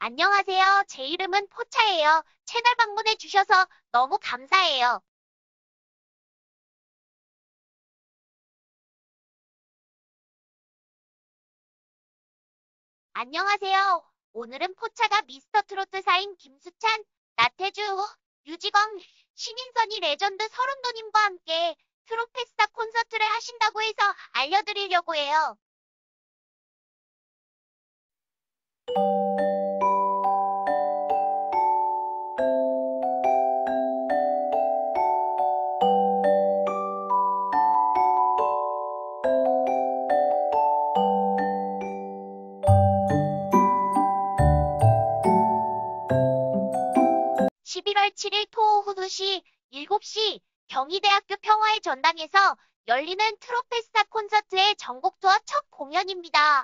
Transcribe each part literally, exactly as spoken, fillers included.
안녕하세요. 제 이름은 포차예요. 채널 방문해 주셔서 너무 감사해요. 안녕하세요. 오늘은 포차가 미스터 트로트사인 김수찬, 나태주, 류지광, 신인선이 레전드 서른도님과 함께 트로페스타 콘서트를 하신다고 해서 알려드리려고 해요. 십일월 칠일 토오후 두 시, 일곱 시 경희대학교 평화의 전당에서 열리는 트로페스타 콘서트의 전국 투어 첫 공연입니다.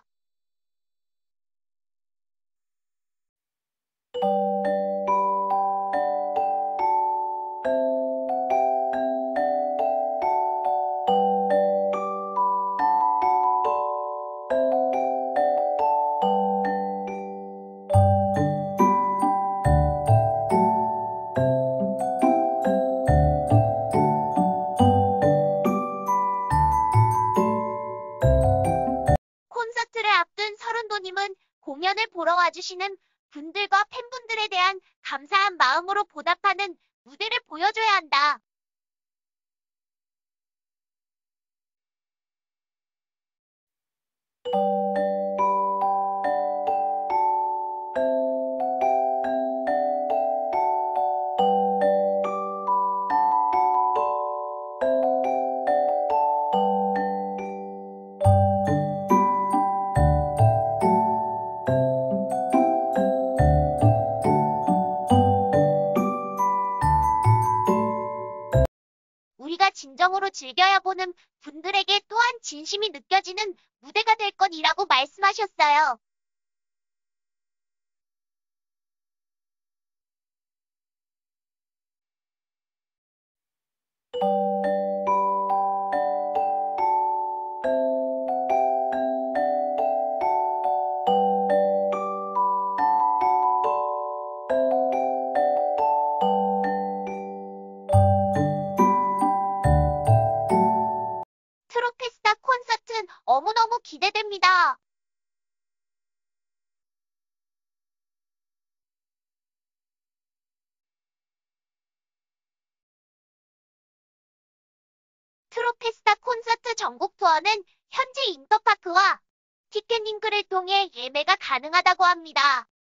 콘서트를 앞둔 서른도님은 공연을 보러 와주시는 분들과 팬분들에 대한 감사한 마음으로 보답하는 무대를 보여줘야 한다. 우리가 진정으로 즐겨야 보는 분들에게 또한 진심이 느껴지는 무대가 될 것이라고 말씀하셨어요. 트로페스타 콘서트 너무너무 기대됩니다. 트로페스타 콘서트 전국 투어는 현재 인터파크와 티켓링크를 통해 예매가 가능하다고 합니다.